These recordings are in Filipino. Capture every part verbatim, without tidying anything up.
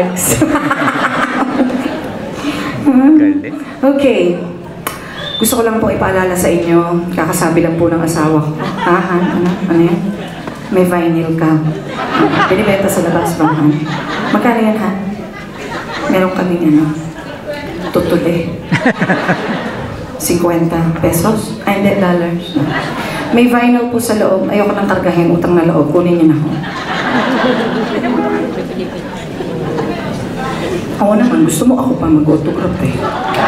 Alex. Okay. Gusto ko lang po ipaalala sa inyo, kakasabi lang po ng asawa ko. Ha, Han? Ano? Ano yan? May vinyl ka. Binibenta sa labas bang, Han? Magkano yan, Han? Meron kaming ano? Tutuli. fifty pesos? Ay, hindi, dollars. May vinyl po sa loob. Ayoko nang kargahin, utang na loob. Kunin niyo na ho. Ako naman, gusto mo ako pa mag-autograph eh.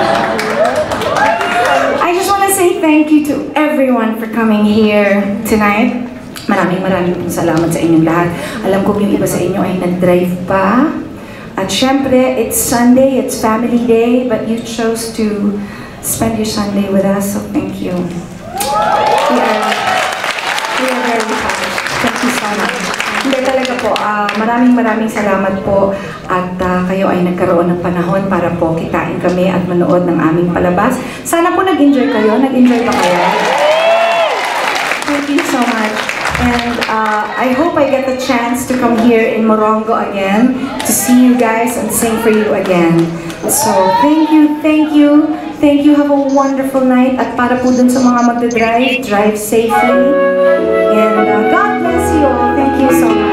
I just want to say thank you to everyone for coming here tonight. Maraming maraming salamat sa inyong lahat. Alam ko yung iba sa inyo ay nag-drive pa. At syempre, it's Sunday, it's family day, but you chose to spend your Sunday with us, so thank you. We are, we are very happy. Thank you so much. Hindi talaga po, uh, maraming maraming salamat po at uh, kayo ay nagkaroon ng panahon para po kitain kami at manood ng aming palabas. Sana po nag-enjoy kayo. Nag-enjoy ba kayo? Thank you so much. And uh, I hope I get the chance to come here in Morongo again to see you guys and sing for you again. So, thank you, thank you, thank you. Have a wonderful night. At para po dun sa mga magdadrive, drive safely. And uh, God bless you all. Thank you so much.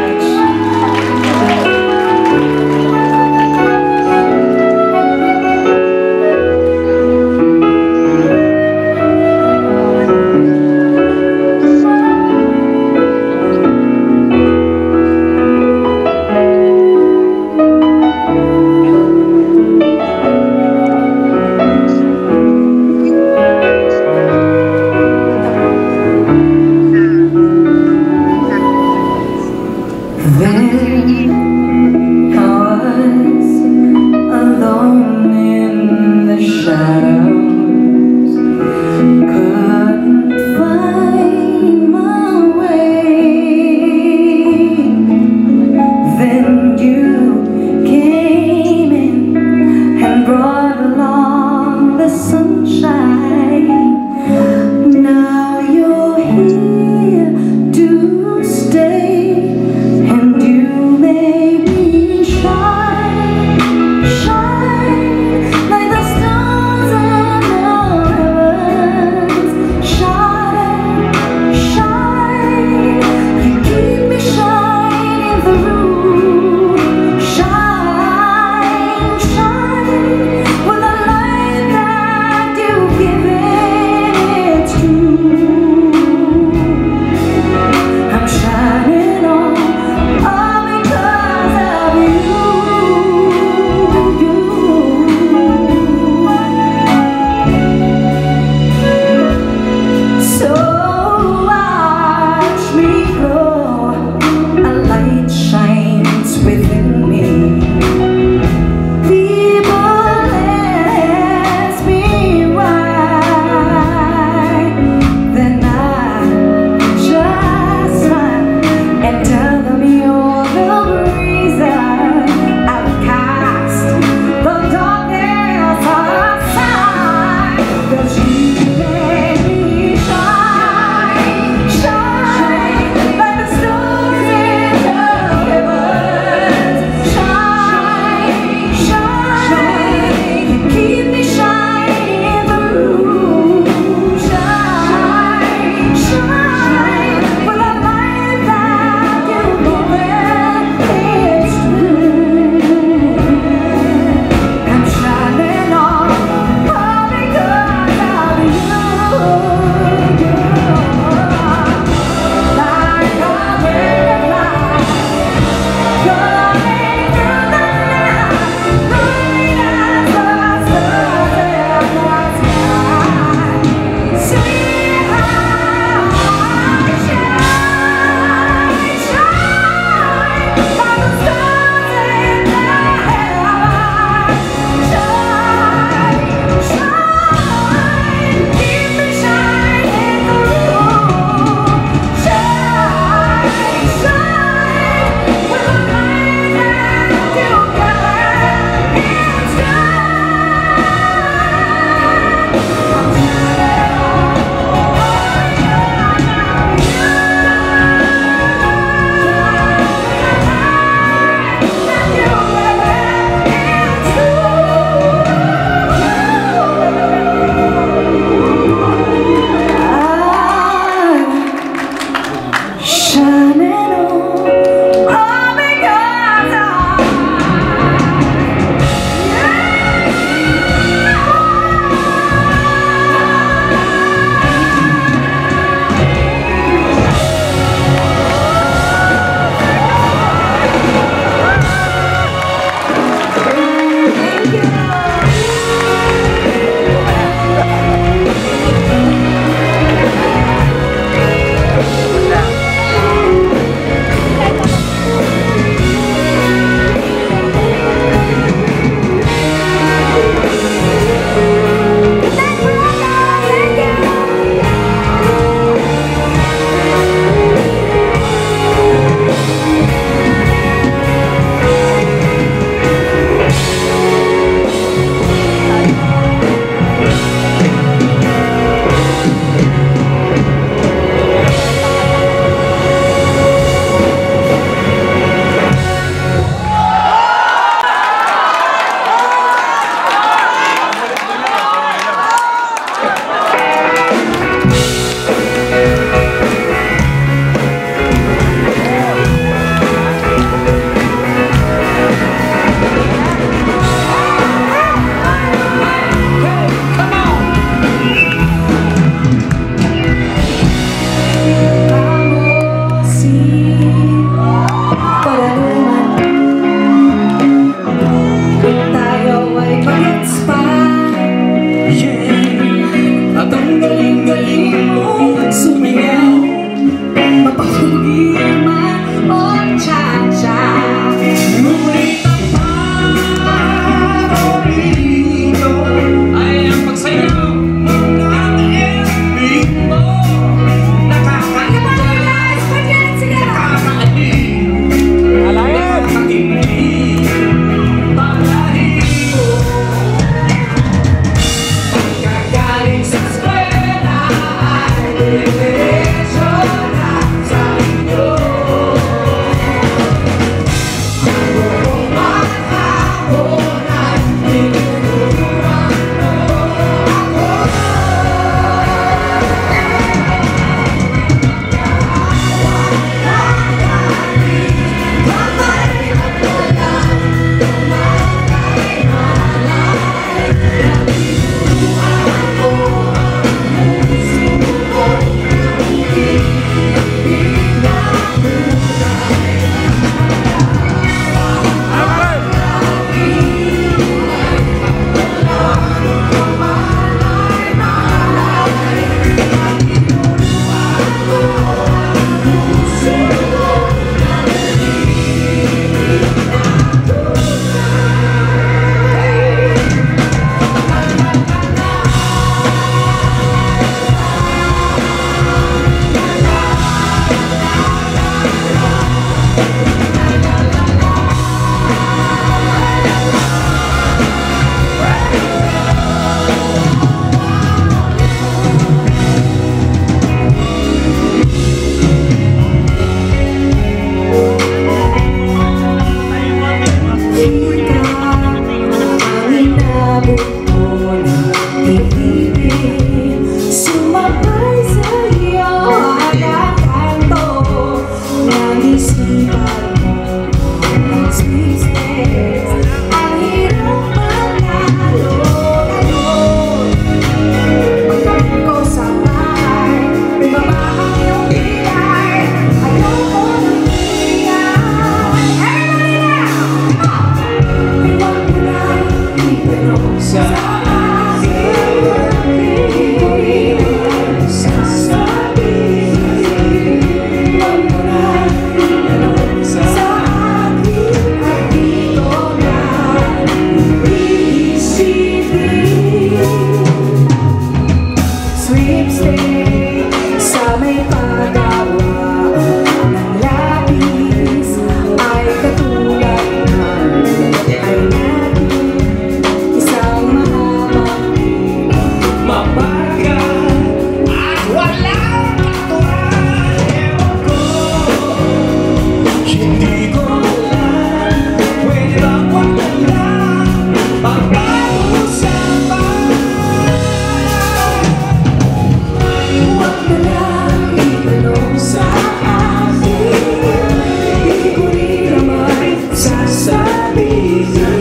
peace.